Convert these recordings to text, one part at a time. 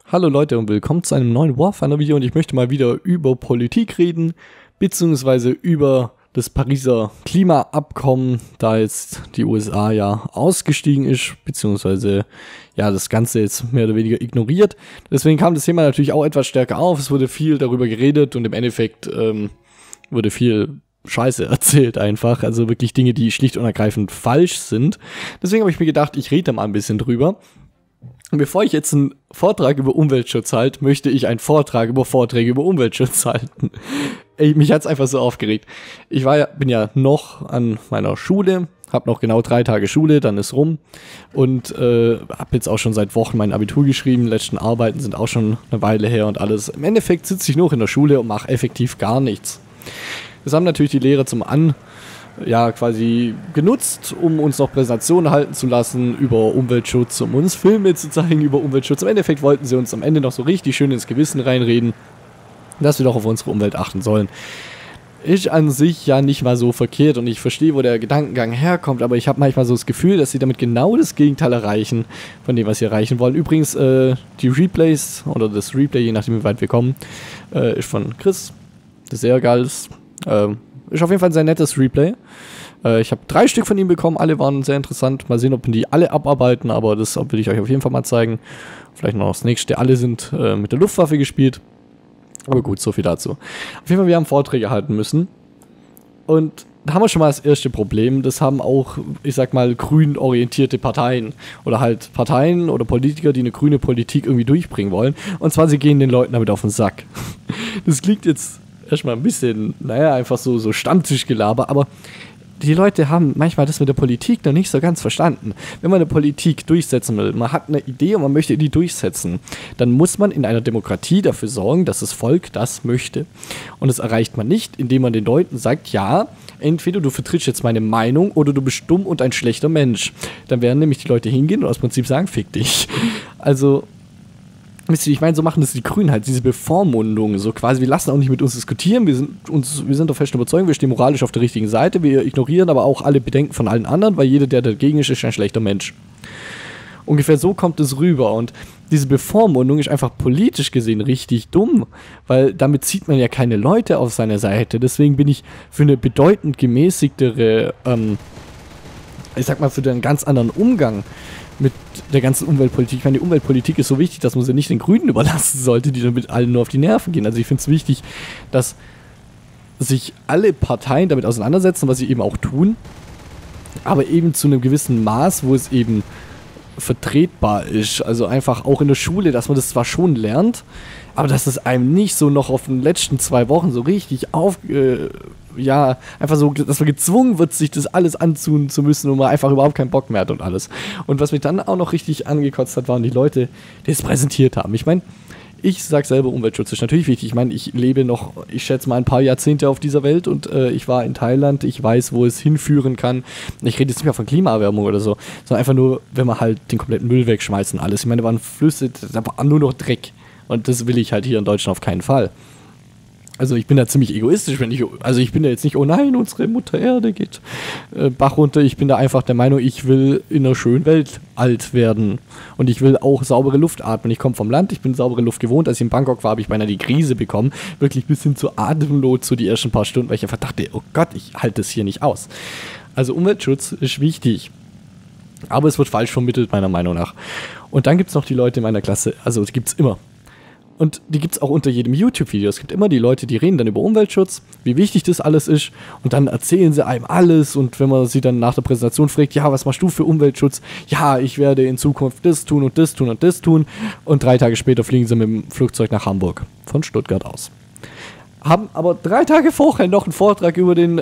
Hallo Leute und willkommen zu einem neuen Warfinder-Video und ich möchte mal wieder über Politik reden, beziehungsweise über das Pariser Klimaabkommen, da jetzt die USA ja ausgestiegen ist, beziehungsweise ja das Ganze jetzt mehr oder weniger ignoriert. Deswegen kam das Thema natürlich auch etwas stärker auf, es wurde viel darüber geredet und im Endeffekt wurde viel Scheiße erzählt einfach, also wirklich Dinge, die schlicht und ergreifend falsch sind. Deswegen habe ich mir gedacht, ich rede mal ein bisschen drüber. Und bevor ich jetzt einen Vortrag über Umweltschutz halte, möchte ich einen Vortrag über Vorträge über Umweltschutz halten. Mich hat es einfach so aufgeregt. Bin ja noch an meiner Schule, habe noch genau 3 Tage Schule, dann ist rum. Und habe jetzt auch schon seit Wochen mein Abitur geschrieben. Letzten Arbeiten sind auch schon eine Weile her und alles. Im Endeffekt sitze ich noch in der Schule und mache effektiv gar nichts. Das haben natürlich die Lehrer quasi genutzt, um uns noch Präsentationen halten zu lassen über Umweltschutz, um uns Filme zu zeigen über Umweltschutz. Im Endeffekt wollten sie uns am Ende noch so richtig schön ins Gewissen reinreden, dass wir doch auf unsere Umwelt achten sollen. Ist an sich ja nicht mal so verkehrt und ich verstehe, wo der Gedankengang herkommt, aber ich habe manchmal so das Gefühl, dass sie damit genau das Gegenteil erreichen, von dem, was sie erreichen wollen. Übrigens, die Replays, oder das Replay, je nachdem wie weit wir kommen, ist von Chris, das sehr geil ist. Ist auf jeden Fall ein sehr nettes Replay. Ich habe 3 Stück von ihm bekommen, alle waren sehr interessant. Mal sehen, ob die alle abarbeiten, aber das will ich euch auf jeden Fall mal zeigen. Vielleicht noch das nächste. Alle sind mit der Luftwaffe gespielt. Aber gut, so viel dazu. Auf jeden Fall, wir haben Vorträge halten müssen. Und da haben wir schon mal das erste Problem. Das haben auch, ich sag mal, grün orientierte Parteien. Oder halt Parteien oder Politiker, die eine grüne Politik irgendwie durchbringen wollen. Und zwar, sie gehen den Leuten damit auf den Sack. Das klingt jetzt erstmal ein bisschen, einfach so Stammtischgelaber, aber die Leute haben manchmal das mit der Politik noch nicht so ganz verstanden. Wenn man eine Politik durchsetzen will, man hat eine Idee und man möchte die durchsetzen, dann muss man in einer Demokratie dafür sorgen, dass das Volk das möchte. Und das erreicht man nicht, indem man den Leuten sagt, ja, entweder du vertrittst jetzt meine Meinung oder du bist dumm und ein schlechter Mensch. Dann werden nämlich die Leute hingehen und aus Prinzip sagen, fick dich. Also, wisst ihr, ich meine, so machen das die Grünen halt, diese Bevormundung, so quasi, wir lassen auch nicht mit uns diskutieren, wir sind der festen Überzeugung, wir stehen moralisch auf der richtigen Seite, wir ignorieren aber auch alle Bedenken von allen anderen, weil jeder, der dagegen ist ein schlechter Mensch. Ungefähr so kommt es rüber und diese Bevormundung ist einfach politisch gesehen richtig dumm, weil damit zieht man ja keine Leute auf seine Seite, deswegen bin ich für eine bedeutend gemäßigtere, für einen ganz anderen Umgang mit der ganzen Umweltpolitik. Ich meine, die Umweltpolitik ist so wichtig, dass man sie nicht den Grünen überlassen sollte, die dann mit allen nur auf die Nerven gehen. Also ich finde es wichtig, dass sich alle Parteien damit auseinandersetzen, was sie eben auch tun, aber eben zu einem gewissen Maß, wo es eben vertretbar ist. Also einfach auch in der Schule, dass man das zwar schon lernt, aber dass es einem nicht so noch auf den letzten 2 Wochen so richtig einfach so, dass man gezwungen wird, sich das alles anzutun zu müssen und man einfach überhaupt keinen Bock mehr hat und alles. Und was mich dann auch noch richtig angekotzt hat, waren die Leute, die es präsentiert haben. Ich meine, ich sag selber, Umweltschutz ist natürlich wichtig. Ich meine, ich lebe noch, ich schätze mal, ein paar Jahrzehnte auf dieser Welt und ich war in Thailand, ich weiß, wo es hinführen kann. Ich rede jetzt nicht mehr von Klimaerwärmung oder so, sondern einfach nur, wenn wir halt den kompletten Müll wegschmeißen und alles. Ich meine, da waren Flüsse, da war nur noch Dreck. Und das will ich halt hier in Deutschland auf keinen Fall. Also ich bin da ziemlich egoistisch, ich bin da jetzt nicht, oh nein, unsere Mutter Erde geht Bach runter. Ich bin da einfach der Meinung, ich will in einer schönen Welt alt werden. Und ich will auch saubere Luft atmen. Ich komme vom Land, ich bin saubere Luft gewohnt. Als ich in Bangkok war, habe ich beinahe die Krise bekommen. Wirklich bis hin zur Atemnot, so die ersten paar Stunden, weil ich einfach dachte, oh Gott, ich halte das hier nicht aus. Also Umweltschutz ist wichtig. Aber es wird falsch vermittelt, meiner Meinung nach. Und dann gibt es noch die Leute in meiner Klasse, also die gibt es immer. Und die gibt es auch unter jedem YouTube-Video. Es gibt immer die Leute, die reden dann über Umweltschutz, wie wichtig das alles ist. Und dann erzählen sie einem alles. Und wenn man sie dann nach der Präsentation fragt, ja, was machst du für Umweltschutz? Ja, ich werde in Zukunft das tun und das tun und das tun. Und 3 Tage später fliegen sie mit dem Flugzeug nach Hamburg. Von Stuttgart aus. Haben aber 3 Tage vorher noch einen Vortrag über den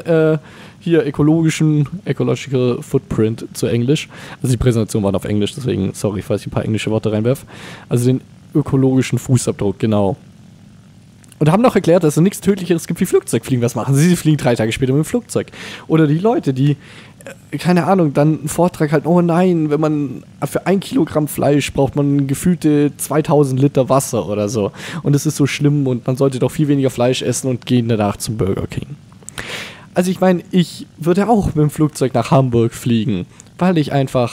Ecological Footprint zu Englisch. Also die Präsentation war auf Englisch, deswegen, sorry, falls ich ein paar englische Worte reinwerfe. Also den ökologischen Fußabdruck, genau. Und haben noch erklärt, dass es nichts Tödlicheres gibt wie Flugzeugfliegen. Was machen sie? Sie fliegen 3 Tage später mit dem Flugzeug. Oder die Leute, die, keine Ahnung, dann einen Vortrag halten, oh nein, wenn man für 1 Kilogramm Fleisch braucht man gefühlte 2000 Liter Wasser oder so. Und es ist so schlimm und man sollte doch viel weniger Fleisch essen und gehen danach zum Burger King. Also ich meine, ich würde auch mit dem Flugzeug nach Hamburg fliegen, weil ich einfach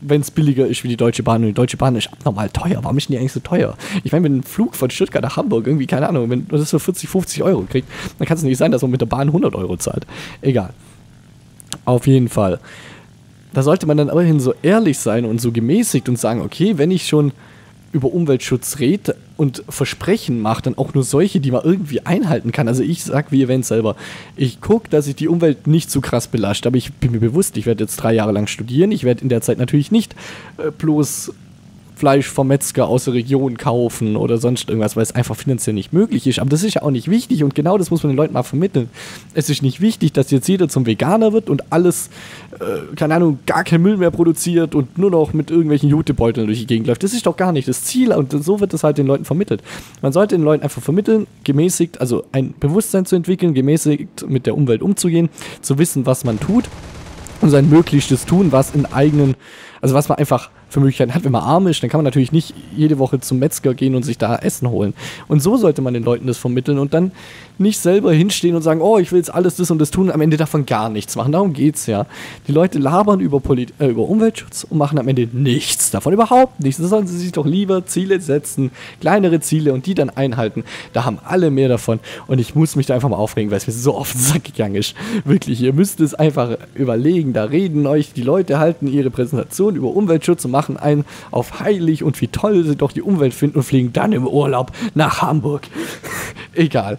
wenn es billiger ist wie die Deutsche Bahn. Und die Deutsche Bahn ist abnormal teuer. Warum ist denn die eigentlich so teuer? Ich meine, wenn ein Flug von Stuttgart nach Hamburg irgendwie, keine Ahnung, wenn man das für 40, 50 Euro kriegt, dann kann es nicht sein, dass man mit der Bahn 100 Euro zahlt. Egal. Auf jeden Fall. Da sollte man dann immerhin so ehrlich sein und so gemäßigt und sagen, okay, wenn ich schon über Umweltschutz rede und Versprechen macht, dann auch nur solche, die man irgendwie einhalten kann. Also ich sag, wie erwähnt selber, ich gucke, dass ich die Umwelt nicht zu krass belastet, aber ich bin mir bewusst, ich werde jetzt 3 Jahre lang studieren, ich werde in der Zeit natürlich nicht bloß Fleisch vom Metzger aus der Region kaufen oder sonst irgendwas, weil es einfach finanziell nicht möglich ist. Aber das ist ja auch nicht wichtig und genau das muss man den Leuten mal vermitteln. Es ist nicht wichtig, dass jetzt jeder zum Veganer wird und alles, keine Ahnung, gar kein Müll mehr produziert und nur noch mit irgendwelchen Jutebeuteln durch die Gegend läuft. Das ist doch gar nicht das Ziel und so wird das halt den Leuten vermittelt. Man sollte den Leuten einfach vermitteln, gemäßigt, also ein Bewusstsein zu entwickeln, gemäßigt mit der Umwelt umzugehen, zu wissen, was man tut und sein Möglichstes tun, was in eigenen, also was man einfach für Möglichkeiten hat. Wenn man arm ist, dann kann man natürlich nicht jede Woche zum Metzger gehen und sich da Essen holen. Und so sollte man den Leuten das vermitteln und dann nicht selber hinstehen und sagen, oh, ich will jetzt alles das und das tun und am Ende davon gar nichts machen. Darum geht's ja. Die Leute labern über Umweltschutz und machen am Ende nichts davon, überhaupt nichts. Da sollen sie sich doch lieber Ziele setzen, kleinere Ziele und die dann einhalten. Da haben alle mehr davon und ich muss mich da einfach mal aufregen, weil es mir so auf den Sack gegangen ist. Wirklich, ihr müsst es einfach überlegen. Da reden euch die Leute, halten ihre Präsentation über Umweltschutz und machen einen auf heilig und wie toll sie doch die Umwelt finden und fliegen dann im Urlaub nach Hamburg. Egal.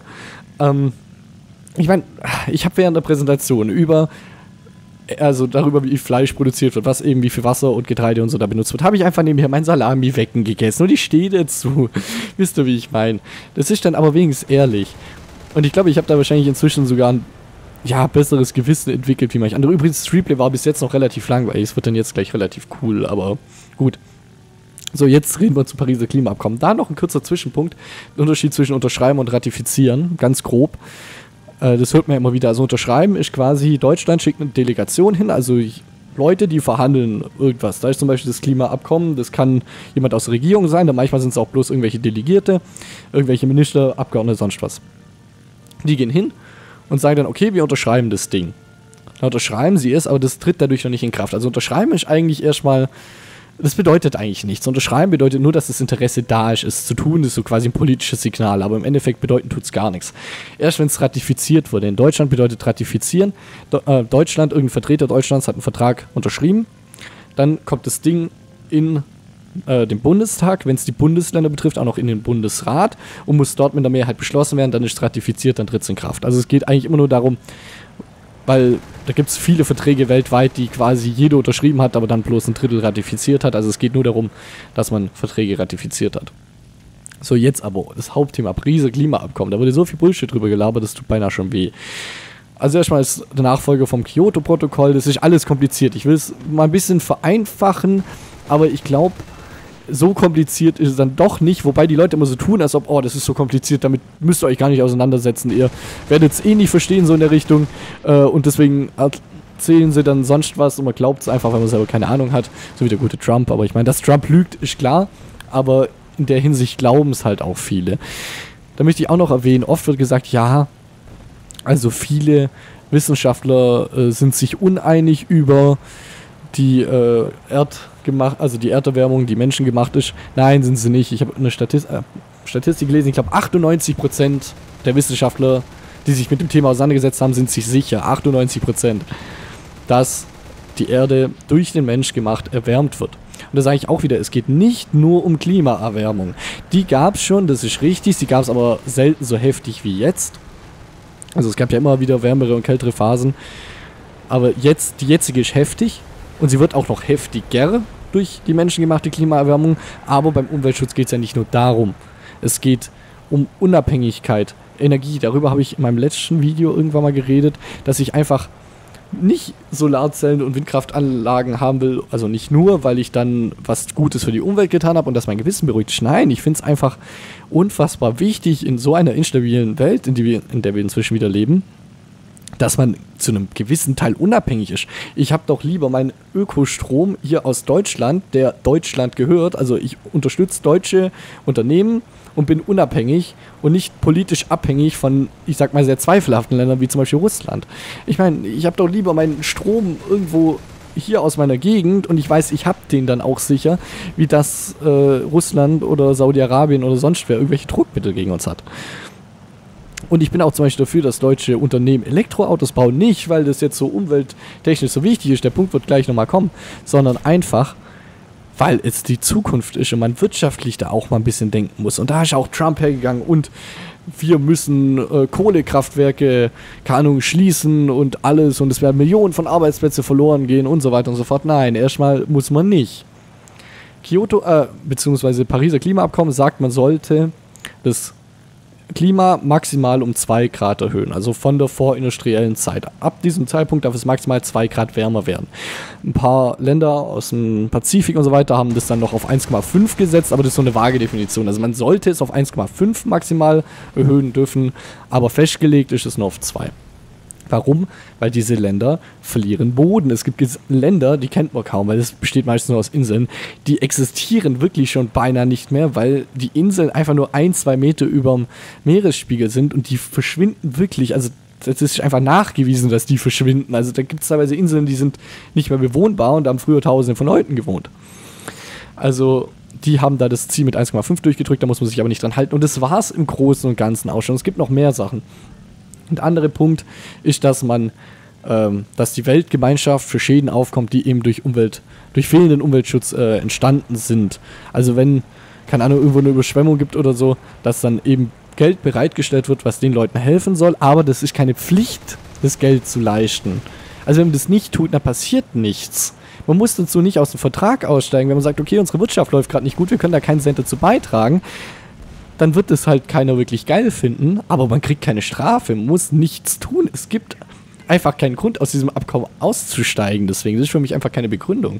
Ich meine, ich habe während der Präsentation darüber, wie Fleisch produziert wird, was eben wie viel Wasser und Getreide und so da benutzt wird, habe ich einfach nebenher mein Salami-Wecken gegessen und ich stehe dazu. Wisst ihr, wie ich meine? Das ist dann aber wenigstens ehrlich. Und ich glaube, ich habe da wahrscheinlich inzwischen sogar ein besseres Gewissen entwickelt wie manch andere. Übrigens, das Replay war bis jetzt noch relativ langweilig. Es wird dann jetzt gleich relativ cool, aber gut. So, jetzt reden wir zum Pariser Klimaabkommen. Da noch ein kurzer Zwischenpunkt. Der Unterschied zwischen unterschreiben und ratifizieren, ganz grob. Das hört man ja immer wieder. Also unterschreiben ist quasi, Deutschland schickt eine Delegation hin, also Leute, die verhandeln irgendwas. Da ist zum Beispiel das Klimaabkommen, das kann jemand aus der Regierung sein, dann manchmal sind es auch bloß irgendwelche Delegierte, irgendwelche Minister, Abgeordnete, sonst was. Die gehen hin und sagen dann, okay, wir unterschreiben das Ding. Dann unterschreiben sie es, aber das tritt dadurch noch nicht in Kraft. Also unterschreiben ist eigentlich erstmal, das bedeutet eigentlich nichts. Unterschreiben bedeutet nur, dass das Interesse da ist, es zu tun, das ist so quasi ein politisches Signal, aber im Endeffekt bedeuten tut es gar nichts. Erst wenn es ratifiziert wurde. In Deutschland bedeutet ratifizieren, Deutschland, irgendein Vertreter Deutschlands hat einen Vertrag unterschrieben, dann kommt das Ding in den Bundestag, wenn es die Bundesländer betrifft, auch noch in den Bundesrat und muss dort mit der Mehrheit beschlossen werden, dann ist es ratifiziert, dann tritt es in Kraft. Also es geht eigentlich immer nur darum, weil da gibt es viele Verträge weltweit, die quasi jeder unterschrieben hat, aber dann bloß ein Drittel ratifiziert hat. Also es geht nur darum, dass man Verträge ratifiziert hat. So, jetzt aber das Hauptthema, Pariser Klimaabkommen. Da wurde so viel Bullshit drüber gelabert, das tut beinahe schon weh. Also erstmal ist der Nachfolger vom Kyoto-Protokoll, das ist alles kompliziert. Ich will es mal ein bisschen vereinfachen, aber ich glaube, so kompliziert ist es dann doch nicht, wobei die Leute immer so tun, als ob, oh, das ist so kompliziert, damit müsst ihr euch gar nicht auseinandersetzen, ihr werdet es eh nicht verstehen, so in der Richtung, und deswegen erzählen sie dann sonst was und man glaubt es einfach, weil man selber keine Ahnung hat, so wie der gute Trump, aber ich meine, dass Trump lügt, ist klar, aber in der Hinsicht glauben es halt auch viele. Da möchte ich auch noch erwähnen, oft wird gesagt, ja, also viele Wissenschaftler sind sich uneinig über die die Erderwärmung, die menschengemacht ist. Nein, sind sie nicht. Ich habe eine Statistik gelesen, ich glaube 98% der Wissenschaftler, die sich mit dem Thema auseinandergesetzt haben, sind sich sicher, 98%, dass die Erde durch den Mensch gemacht erwärmt wird. Und da sage ich auch wieder, es geht nicht nur um Klimaerwärmung. Die gab es schon, das ist richtig, sie gab es aber selten so heftig wie jetzt. Also es gab ja immer wieder wärmere und kältere Phasen. Aber die jetzige ist heftig und sie wird auch noch heftiger durch die menschengemachte Klimaerwärmung. Aber beim Umweltschutz geht es ja nicht nur darum. Es geht um Unabhängigkeit, Energie. Darüber habe ich in meinem letzten Video irgendwann mal geredet, dass ich einfach nicht Solarzellen und Windkraftanlagen haben will, also nicht nur, weil ich dann was Gutes für die Umwelt getan habe und dass mein Gewissen beruhigt ist. Nein, ich finde es einfach unfassbar wichtig in so einer instabilen Welt, in der wir inzwischen wieder leben, dass man zu einem gewissen Teil unabhängig ist. Ich habe doch lieber meinen Ökostrom hier aus Deutschland, der Deutschland gehört, also ich unterstütze deutsche Unternehmen und bin unabhängig und nicht politisch abhängig von, ich sag mal, sehr zweifelhaften Ländern wie zum Beispiel Russland. Ich meine, ich habe doch lieber meinen Strom irgendwo hier aus meiner Gegend und ich weiß, ich habe den dann auch sicher, wie das Russland oder Saudi-Arabien oder sonst wer irgendwelche Druckmittel gegen uns hat. Und ich bin auch zum Beispiel dafür, dass deutsche Unternehmen Elektroautos bauen. Nicht, weil das jetzt so umwelttechnisch so wichtig ist, der Punkt wird gleich nochmal kommen, sondern einfach, weil es die Zukunft ist und man wirtschaftlich da auch mal ein bisschen denken muss. Und da ist auch Trump hergegangen und wir müssen Kohlekraftwerke, keine Ahnung, schließen und alles und es werden Millionen von Arbeitsplätzen verloren gehen und so weiter und so fort. Nein, erstmal muss man nicht. Beziehungsweise Pariser Klimaabkommen sagt, man sollte das Klima maximal um 2 Grad erhöhen, also von der vorindustriellen Zeit. Ab diesem Zeitpunkt darf es maximal 2 Grad wärmer werden. Ein paar Länder aus dem Pazifik und so weiter haben das dann noch auf 1,5 gesetzt, aber das ist so eine vage Definition. Also man sollte es auf 1,5 maximal erhöhen dürfen, aber festgelegt ist es nur auf 2. Warum? Weil diese Länder verlieren Boden. Es gibt Länder, die kennt man kaum, weil es besteht meistens nur aus Inseln, die existieren wirklich schon beinahe nicht mehr, weil die Inseln einfach nur 1-2 Meter über dem Meeresspiegel sind und die verschwinden wirklich. Also das ist einfach nachgewiesen, dass die verschwinden. Also da gibt es teilweise Inseln, die sind nicht mehr bewohnbar und da haben früher Tausende von Leuten gewohnt. Also die haben da das Ziel mit 1,5 durchgedrückt, da muss man sich aber nicht dran halten. Und das war es im Großen und Ganzen auch schon. Es gibt noch mehr Sachen. Und der andere Punkt ist, dass dass die Weltgemeinschaft für Schäden aufkommt, die eben durch fehlenden Umweltschutz entstanden sind. Also wenn, keine Ahnung, irgendwo eine Überschwemmung gibt oder so, dass dann eben Geld bereitgestellt wird, was den Leuten helfen soll, aber das ist keine Pflicht, das Geld zu leisten. Also wenn man das nicht tut, dann passiert nichts. Man muss dazu nicht aus dem Vertrag aussteigen, wenn man sagt, okay, unsere Wirtschaft läuft gerade nicht gut, wir können da keinen Cent dazu beitragen, dann wird es halt keiner wirklich geil finden, aber man kriegt keine Strafe, man muss nichts tun. Es gibt einfach keinen Grund, aus diesem Abkommen auszusteigen, deswegen, das ist für mich einfach keine Begründung.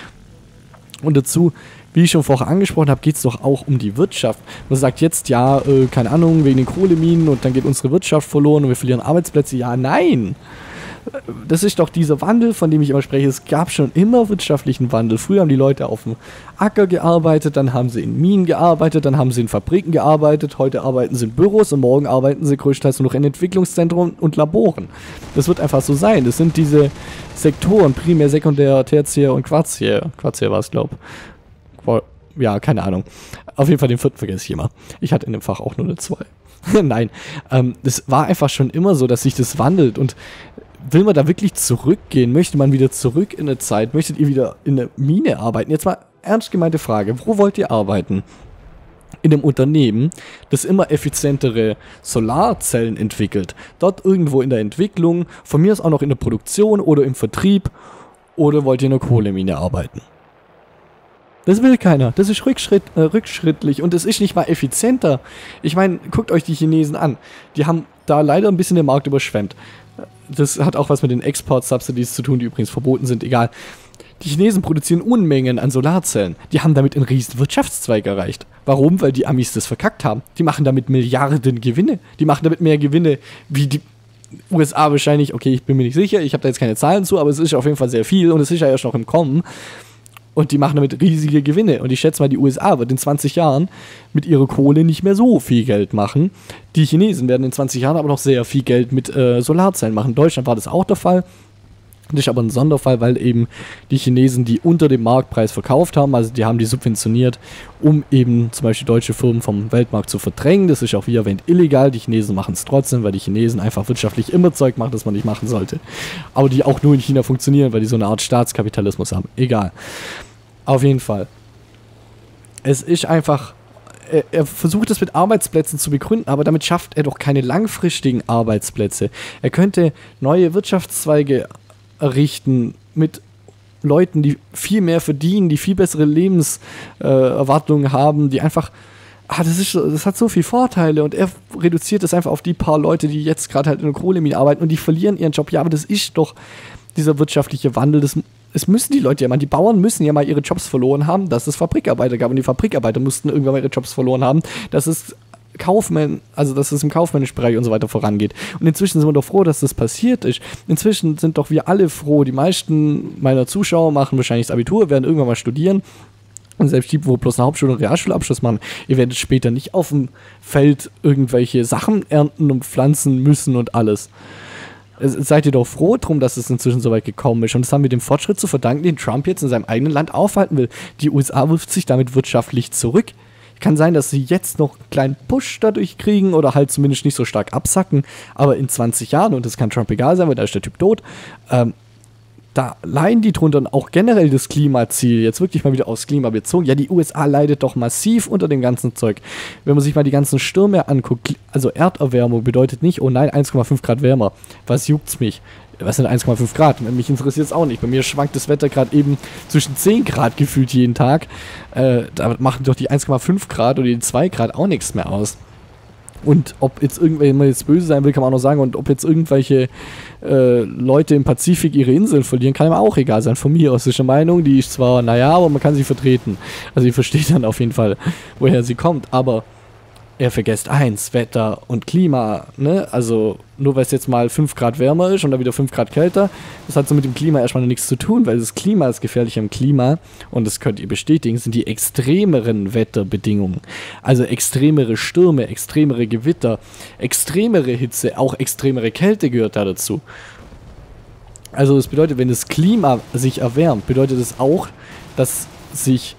Und dazu, wie ich schon vorher angesprochen habe, geht es doch auch um die Wirtschaft. Man sagt jetzt, ja, keine Ahnung, wegen den Kohleminen und dann geht unsere Wirtschaft verloren und wir verlieren Arbeitsplätze. Ja, nein! Das ist doch dieser Wandel, von dem ich immer spreche. Es gab schon immer wirtschaftlichen Wandel. Früher haben die Leute auf dem Acker gearbeitet, dann haben sie in Minen gearbeitet, dann haben sie in Fabriken gearbeitet, heute arbeiten sie in Büros und morgen arbeiten sie größtenteils nur noch in Entwicklungszentren und Laboren. Das wird einfach so sein. Das sind diese Sektoren, primär, sekundär, tertiär und quartiär. Quartiär war es, glaube ich. Ja, keine Ahnung. Auf jeden Fall den 4. vergesse ich immer. Ich hatte in dem Fach auch nur eine 2. Nein, das war einfach schon immer so, dass sich das wandelt und will man da wirklich zurückgehen? Möchte man wieder zurück in eine Zeit? Möchtet ihr wieder in eine Mine arbeiten? Jetzt mal ernst gemeinte Frage. Wo wollt ihr arbeiten? In einem Unternehmen, das immer effizientere Solarzellen entwickelt. Dort irgendwo in der Entwicklung, von mir aus auch noch in der Produktion oder im Vertrieb. Oder wollt ihr in einer Kohlemine arbeiten? Das will keiner. Das ist rückschrittlich und es ist nicht mal effizienter. Ich meine, guckt euch die Chinesen an. Die haben da leider ein bisschen den Markt überschwemmt. Das hat auch was mit den Export-Subsidies zu tun, die übrigens verboten sind, egal. Die Chinesen produzieren Unmengen an Solarzellen. Die haben damit einen riesen Wirtschaftszweig erreicht. Warum? Weil die Amis das verkackt haben. Die machen damit Milliarden Gewinne. Die machen damit mehr Gewinne wie die USA wahrscheinlich. Okay, ich bin mir nicht sicher, ich habe da jetzt keine Zahlen zu, aber es ist auf jeden Fall sehr viel und es ist ja erst noch im Kommen. Und die machen damit riesige Gewinne. Und ich schätze mal, die USA wird in 20 Jahren mit ihrer Kohle nicht mehr so viel Geld machen. Die Chinesen werden in 20 Jahren aber noch sehr viel Geld mit Solarzellen machen. In Deutschland war das auch der Fall. Das ist aber ein Sonderfall, weil eben die Chinesen die unter dem Marktpreis verkauft haben, also die haben die subventioniert, um eben zum Beispiel deutsche Firmen vom Weltmarkt zu verdrängen. Das ist auch wie erwähnt illegal, die Chinesen machen es trotzdem, weil die Chinesen einfach wirtschaftlich immer Zeug machen, das man nicht machen sollte. Aber die auch nur in China funktionieren, weil die so eine Art Staatskapitalismus haben. Egal. Auf jeden Fall. Es ist einfach... Er versucht es mit Arbeitsplätzen zu begründen, aber damit schafft er doch keine langfristigen Arbeitsplätze. Er könnte neue Wirtschaftszweige errichten mit Leuten, die viel mehr verdienen, die viel bessere Lebenserwartungen haben, die einfach, das hat so viele Vorteile und er reduziert es einfach auf die paar Leute, die jetzt gerade halt in der Kohlemine arbeiten und die verlieren ihren Job. Ja, aber das ist doch dieser wirtschaftliche Wandel, es müssen die Leute ja mal, die Bauern müssen ja mal ihre Jobs verloren haben, dass es Fabrikarbeiter gab und die Fabrikarbeiter mussten irgendwann mal ihre Jobs verloren haben, dass es dass es im kaufmännischen Bereich und so weiter vorangeht. Und inzwischen sind wir doch froh, dass das passiert ist. Inzwischen sind doch wir alle froh. Die meisten meiner Zuschauer machen wahrscheinlich das Abitur, werden irgendwann mal studieren. Und selbst die, wo bloß eine Hauptschule- und Realschulabschluss machen, ihr werdet später nicht auf dem Feld irgendwelche Sachen ernten und pflanzen müssen und alles. Seid ihr doch froh drum, dass es inzwischen so weit gekommen ist. Und das haben wir dem Fortschritt zu verdanken, den Trump jetzt in seinem eigenen Land aufhalten will. Die USA wirft sich damit wirtschaftlich zurück. Kann sein, dass sie jetzt noch einen kleinen Push dadurch kriegen oder halt zumindest nicht so stark absacken. Aber in 20 Jahren, und das kann Trump egal sein, weil da ist der Typ tot, da leiden die drunter und auch generell das Klimaziel, jetzt wirklich mal wieder aufs Klima bezogen. Ja, die USA leidet doch massiv unter dem ganzen Zeug. Wenn man sich mal die ganzen Stürme anguckt, also Erderwärmung bedeutet nicht, oh nein, 1,5 Grad wärmer. Was juckt's mich? Was sind 1,5 Grad? Mich interessiert es auch nicht. Bei mir schwankt das Wetter gerade eben zwischen 10 Grad gefühlt jeden Tag. Da machen doch die 1,5 Grad oder die 2 Grad auch nichts mehr aus. Und ob jetzt wenn man jetzt böse sein will, kann man auch noch sagen, und ob jetzt irgendwelche Leute im Pazifik ihre Inseln verlieren, kann ihm auch egal sein. Von mir aus ist eine Meinung, die ist zwar, naja, aber man kann sie vertreten. Also ich verstehe dann auf jeden Fall, woher sie kommt, aber er vergesst eins, Wetter und Klima, ne? Also nur weil es jetzt mal 5 Grad wärmer ist und dann wieder 5 Grad kälter, das hat so mit dem Klima erstmal noch nichts zu tun, weil das Klima ist gefährlich am Klima, und das könnt ihr bestätigen, sind die extremeren Wetterbedingungen. Also extremere Stürme, extremere Gewitter, extremere Hitze, auch extremere Kälte gehört da dazu. Also das bedeutet, wenn das Klima sich erwärmt, bedeutet es auch, dass sich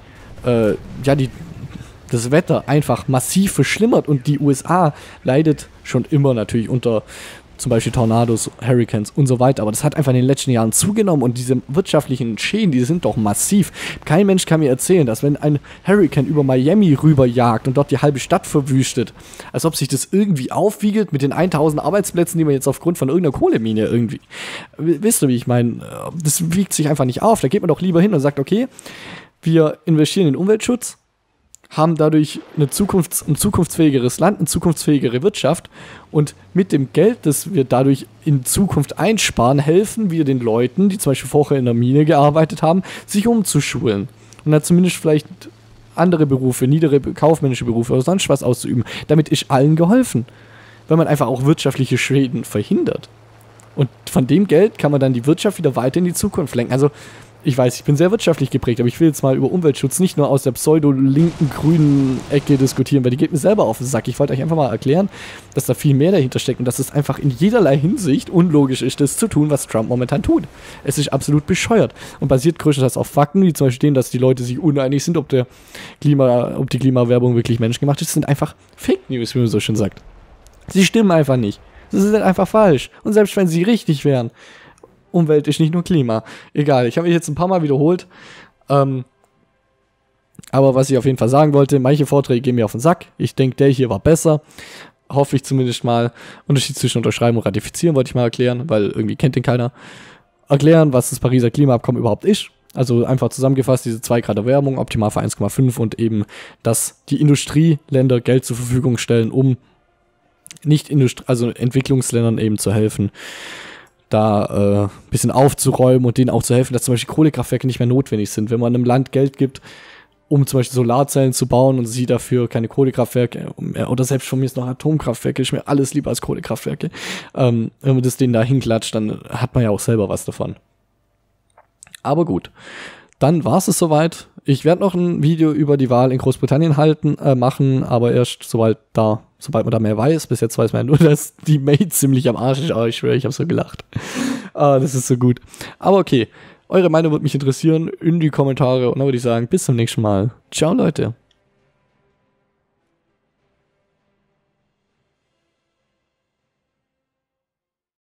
das Wetter einfach massiv verschlimmert, und die USA leidet schon immer natürlich unter zum Beispiel Tornados, Hurricanes und so weiter, aber das hat einfach in den letzten Jahren zugenommen, und diese wirtschaftlichen Schäden, die sind doch massiv. Kein Mensch kann mir erzählen, dass wenn ein Hurricane über Miami rüberjagt und dort die halbe Stadt verwüstet, als ob sich das irgendwie aufwiegelt mit den 1000 Arbeitsplätzen, die man jetzt aufgrund von irgendeiner Kohlemine irgendwie, wisst ihr, wie ich meine, das wiegt sich einfach nicht auf. Da geht man doch lieber hin und sagt, okay, wir investieren in Umweltschutz, haben dadurch ein zukunftsfähigeres Land, eine zukunftsfähigere Wirtschaft, und mit dem Geld, das wir dadurch in Zukunft einsparen, helfen wir den Leuten, die zum Beispiel vorher in der Mine gearbeitet haben, sich umzuschulen und dann zumindest vielleicht andere Berufe, niedere kaufmännische Berufe oder sonst was auszuüben. Damit ist allen geholfen, weil man einfach auch wirtschaftliche Schäden verhindert. Und von dem Geld kann man dann die Wirtschaft wieder weiter in die Zukunft lenken. Also ich weiß, ich bin sehr wirtschaftlich geprägt, aber ich will jetzt mal über Umweltschutz nicht nur aus der pseudo-linken, grünen Ecke diskutieren, weil die geht mir selber auf den Sack. Ich wollte euch einfach mal erklären, dass da viel mehr dahinter steckt und dass es einfach in jederlei Hinsicht unlogisch ist, das zu tun, was Trump momentan tut. Es ist absolut bescheuert und basiert größtenteils auf Fakten, wie zum Beispiel, dass die Leute sich uneinig sind, ob die Klimawerbung wirklich menschgemacht ist. Das sind einfach Fake News, wie man so schön sagt. Sie stimmen einfach nicht. Das ist halt einfach falsch. Und selbst wenn sie richtig wären, Umwelt ist nicht nur Klima. Egal, ich habe mich jetzt ein paar Mal wiederholt. Aber was ich auf jeden Fall sagen wollte, manche Vorträge gehen mir auf den Sack. Ich denke, der hier war besser. Hoffe ich zumindest mal. Unterschied zwischen unterschreiben und ratifizieren wollte ich mal erklären, weil irgendwie kennt den keiner. Erklären, was das Pariser Klimaabkommen überhaupt ist. Also einfach zusammengefasst, diese 2 Grad Erwärmung, optimal für 1,5, und eben, dass die Industrieländer Geld zur Verfügung stellen, um also Entwicklungsländern eben zu helfen, da ein bisschen aufzuräumen und denen auch zu helfen, dass zum Beispiel Kohlekraftwerke nicht mehr notwendig sind. Wenn man einem Land Geld gibt, um zum Beispiel Solarzellen zu bauen, und sie dafür keine Kohlekraftwerke oder selbst von mir ist noch Atomkraftwerke, ist mir alles lieber als Kohlekraftwerke. Wenn man das denen da hinklatscht, dann hat man ja auch selber was davon. Aber gut, dann war es soweit. Ich werde noch ein Video über die Wahl in Großbritannien machen, aber erst sobald man da mehr weiß. Bis jetzt weiß man ja nur, dass die May ziemlich am Arsch ist. Aber ich schwöre, ich habe so gelacht. Das ist so gut. Aber okay, eure Meinung würde mich interessieren in die Kommentare. Und dann würde ich sagen, bis zum nächsten Mal. Ciao, Leute.